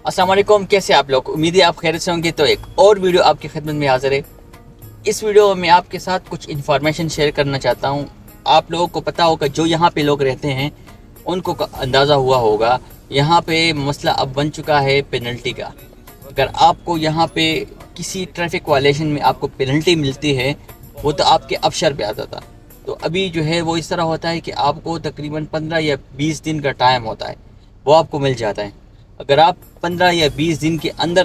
अस्सलाम वालेकुम, कैसे आप लोग? उम्मीद है आप खैरियत से होंगे। तो एक और वीडियो आपकी खिदमत में हाजिर है। इस वीडियो में आपके साथ कुछ इन्फॉर्मेशन शेयर करना चाहता हूँ। आप लोगों को पता होगा, जो यहाँ पे लोग रहते हैं उनको अंदाज़ा हुआ होगा, यहाँ पे मसला अब बन चुका है पेनल्टी का। अगर आपको यहाँ पे किसी ट्रैफिक वायलेशन में आपको पेनल्टी मिलती है, वो तो आपके अफसर पे आता था। तो अभी जो है वो इस तरह होता है कि आपको तकरीबन 15 या 20 दिन का टाइम होता है, वो आपको मिल जाता है। अगर आप 15 या 20 दिन के अंदर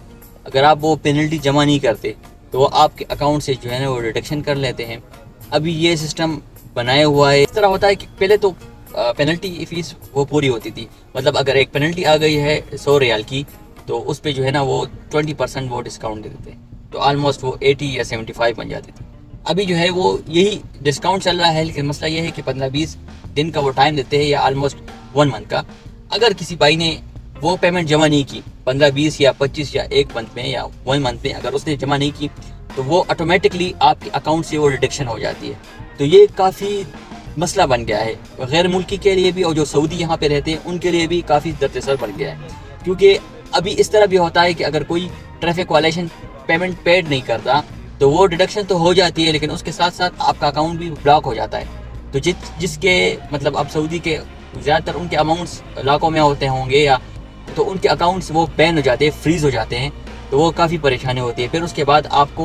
अगर आप वो पेनल्टी जमा नहीं करते तो वो आपके अकाउंट से जो है ना वो डिडक्शन कर लेते हैं। अभी ये सिस्टम बनाया हुआ है। इस तरह होता है कि पहले तो पेनल्टी फीस वो पूरी होती थी, मतलब अगर एक पेनल्टी आ गई है 100 रियाल की, तो उस पे जो है ना वो 20% वो डिस्काउंट दे देते हैं, तो ऑलमोस्ट वो 80 या 75 बन जाती थी। अभी जो है वो यही डिस्काउंट चल रहा है, लेकिन मसला ये है कि 15-20 दिन का वो टाइम देते हैं, या ऑलमोस्ट 1 मंथ का। अगर किसी भाई ने वो पेमेंट जमा नहीं की 15-20 या 25 या 1 मंथ में या 1 मंथ में, अगर उसने जमा नहीं की तो वो ऑटोमेटिकली आपके अकाउंट से वो डिडक्शन हो जाती है। तो ये काफ़ी मसला बन गया है गैर मुल्की के लिए भी, और जो सऊदी यहाँ पे रहते हैं उनके लिए भी काफ़ी दर्द-ए-सर बन गया है। क्योंकि अभी इस तरह भी होता है कि अगर कोई ट्रैफिक वायलेशन पेमेंट पेड नहीं करता तो वो डिडक्शन तो हो जाती है, लेकिन उसके साथ साथ आपका अकाउंट भी ब्लॉक हो जाता है। तो जिसके मतलब अब सऊदी के ज़्यादातर उनके अमाउंट्स इलाकों में होते होंगे, या तो उनके अकाउंट्स वो बैन हो जाते हैं, फ्रीज़ हो जाते हैं, तो वो काफ़ी परेशानी होती है। फिर उसके बाद आपको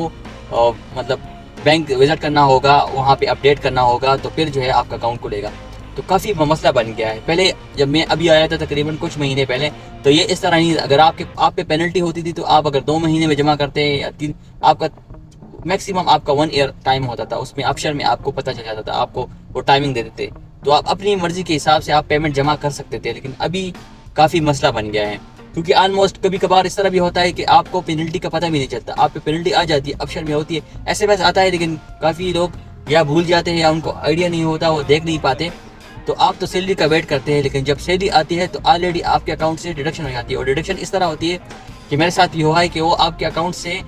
मतलब बैंक विज़िट करना होगा, वहाँ पे अपडेट करना होगा, तो फिर जो है आपका अकाउंट खुलेगा। तो काफ़ी मसला बन गया है। पहले जब मैं अभी आया था तकरीबन कुछ महीने पहले, तो ये इस तरह नहीं, अगर आप पे पेनल्टी होती थी तो आप अगर 2 महीने में जमा करते हैं या 3, आपका मैक्सिमम आपका 1 ईयर टाइम होता था। उसमें अफसर में आपको पता चल जाता था, आपको वो टाइमिंग दे देते, तो आप अपनी मर्ज़ी के हिसाब से आप पेमेंट जमा कर सकते थे। लेकिन अभी काफ़ी मसला बन गया है, क्योंकि ऑलमोस्ट कभी कभार इस तरह भी होता है कि आपको पेनल्टी का पता भी नहीं चलता। आप पे पेनल्टी आ जाती है, अफसर में होती है, SMS आता है, लेकिन काफ़ी लोग या भूल जाते हैं या उनको आइडिया नहीं होता, वो देख नहीं पाते। तो आप तो सैलरी का वेट करते हैं, लेकिन जब सैलरी आती है तो ऑलरेडी आपके अकाउंट से डिडक्शन हो जाती है। और डिडक्शन इस तरह होती है कि मेरे साथ ये हुआ है कि वो आपके अकाउंट से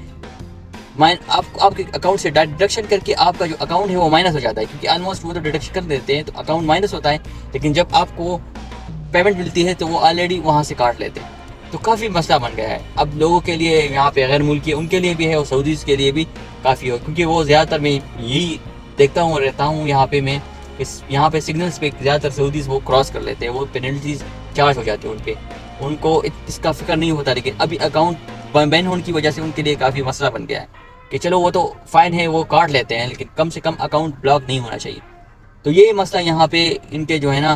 आपके अकाउंट से डिडक्शन करके आपका जो अकाउंट है वो माइनस हो जाता है, क्योंकि ऑलमोस्ट वो तो डिडक्शन कर देते हैं तो अकाउंट माइनस होता है, लेकिन जब आपको पेमेंट मिलती है तो वो ऑलरेडी वहाँ से काट लेते हैं। तो काफ़ी मसला बन गया है अब लोगों के लिए, यहाँ पे गैर मुल्की उनके लिए भी है और सऊदीज़ के लिए भी काफ़ी हो, क्योंकि वो ज़्यादातर मैं यही देखता हूँ, रहता हूँ यहाँ पे मैं, यहाँ पे सिग्नल्स पे ज़्यादातर सऊदीज़ वो क्रॉस कर लेते हैं, वो पेनल्टीज चार्ज हो जाते हैं उनको इसका फिक्र नहीं होता। लेकिन अभी अकाउंट बैन होने की वजह से उनके लिए काफ़ी मसला बन गया है कि चलो वो तो फ़ाइन है, वो काट लेते हैं, लेकिन कम से कम अकाउंट ब्लॉक नहीं होना चाहिए। तो ये मसला यहाँ पे इनके जो है ना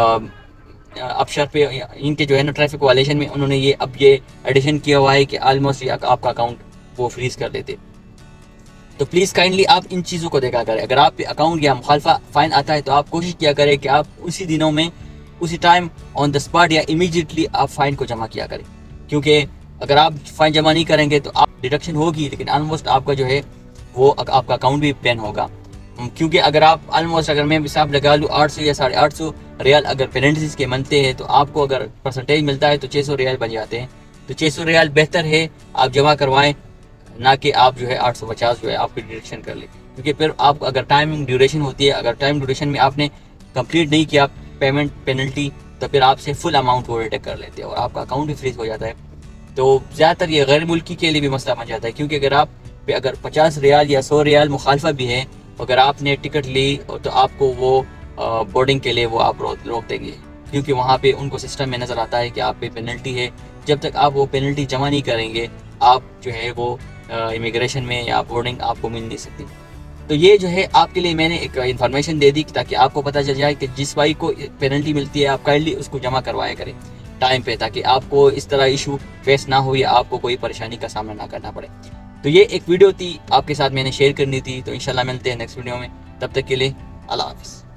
अफसर पे, इनके जो है ना ट्रैफिक वायलेशन में उन्होंने ये अब ये एडिशन किया हुआ है कि ऑलमोस्ट आपका अकाउंट वो फ्रीज कर देते। तो प्लीज़ काइंडली आप इन चीज़ों को देखा करें। अगर आप पे अकाउंट या मुखालफा फ़ाइन आता है तो आप कोशिश किया करें कि आप उसी दिनों में, उसी टाइम, ऑन द स्पॉट या इमीडिएटली आप फ़ाइन को जमा किया करें, क्योंकि अगर आप फ़ाइन जमा नहीं करेंगे तो आप डिडक्शन होगी, लेकिन ऑलमोस्ट आपका जो है वो आपका अकाउंट भी बैन होगा। क्योंकि अगर आप ऑलमोस्ट, अगर मैं हिसाब लगा लूँ 800 या 850 रियाल अगर पेनल्टीज के बनते हैं, तो आपको अगर परसेंटेज मिलता है तो 600 रियाल बन जाते हैं। तो 600 रियाल बेहतर है आप जमा करवाएं, ना कि आप जो है 850 जो है आपकी डिडक्शन कर ले, क्योंकि फिर आप अगर टाइमिंग ड्यूरेशन होती है, अगर टाइम ड्यूरेशन में आपने कंप्लीट नहीं किया पेमेंट पेनल्टी, तो फिर आपसे फुल अमाउंट वो डिडक्ट कर लेते हैं और आपका अकाउंट भी फ्रीज हो जाता है। तो ज़्यादातर ये गैर मुल्की के लिए भी मसला बन जाता है, क्योंकि अगर आप पे अगर 50 रियाल या 100 रियाल मुखालफा भी है, अगर आपने टिकट ली तो आपको वो बोर्डिंग के लिए वो आप रोक देंगे, क्योंकि वहाँ पे उनको सिस्टम में नज़र आता है कि आप पे पेनल्टी है। जब तक आप वो पेनल्टी जमा नहीं करेंगे, आप जो है वो इमिग्रेशन में या बोर्डिंग आपको मिल नहीं सकती। तो ये जो है आपके लिए मैंने एक इन्फॉर्मेशन दे दी, ताकि आपको पता चल जाए कि जिस भाई को पेनल्टी मिलती है आप काइंडली उसको जमा करवाया करें टाइम पे, ताकि आपको इस तरह इशू फेस ना हो या आपको कोई परेशानी का सामना ना करना पड़े। तो ये एक वीडियो थी आपके साथ मैंने शेयर करनी थी। तो इंशाल्लाह मिलते हैं नेक्स्ट वीडियो में, तब तक के लिए अल्लाह हाफ़िज़।